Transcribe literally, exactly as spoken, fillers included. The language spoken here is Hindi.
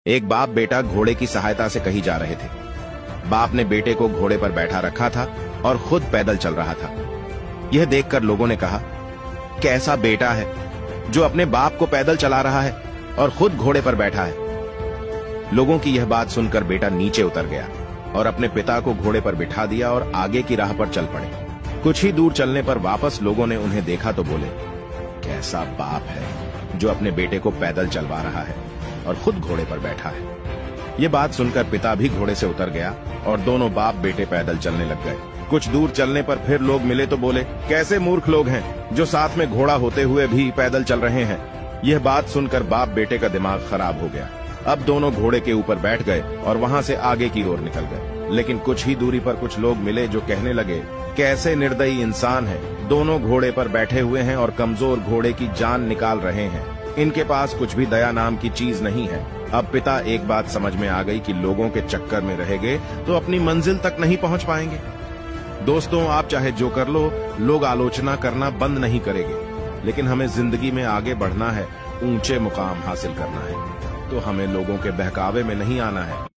एक बाप बेटा घोड़े की सहायता से कहीं जा रहे थे। बाप ने बेटे को घोड़े पर बैठा रखा था और खुद पैदल चल रहा था। यह देखकर लोगों ने कहा, कैसा बेटा है जो अपने बाप को पैदल चला रहा है और खुद घोड़े पर बैठा है। लोगों की यह बात सुनकर बेटा नीचे उतर गया और अपने पिता को घोड़े पर बिठा दिया और आगे की राह पर चल पड़े। कुछ ही दूर चलने पर वापस लोगों ने उन्हें देखा तो बोले, कैसा बाप है जो अपने बेटे को पैदल चलवा रहा है और खुद घोड़े पर बैठा है। ये बात सुनकर पिता भी घोड़े से उतर गया और दोनों बाप बेटे पैदल चलने लग गए। कुछ दूर चलने पर फिर लोग मिले तो बोले, कैसे मूर्ख लोग हैं जो साथ में घोड़ा होते हुए भी पैदल चल रहे हैं। यह बात सुनकर बाप बेटे का दिमाग खराब हो गया। अब दोनों घोड़े के ऊपर बैठ गए और वहां से आगे की ओर निकल गए। लेकिन कुछ ही दूरी पर कुछ लोग मिले जो कहने लगे, कैसे निर्दयी इंसान है, दोनों घोड़े पर बैठे हुए हैं और कमजोर घोड़े की जान निकाल रहे हैं। इनके पास कुछ भी दया नाम की चीज नहीं है। अब पिता एक बात समझ में आ गई कि लोगों के चक्कर में रहेंगे तो अपनी मंजिल तक नहीं पहुंच पाएंगे। दोस्तों, आप चाहे जो कर लो, लोग आलोचना करना बंद नहीं करेंगे, लेकिन हमें जिंदगी में आगे बढ़ना है, ऊंचे मुकाम हासिल करना है, तो हमें लोगों के बहकावे में नहीं आना है।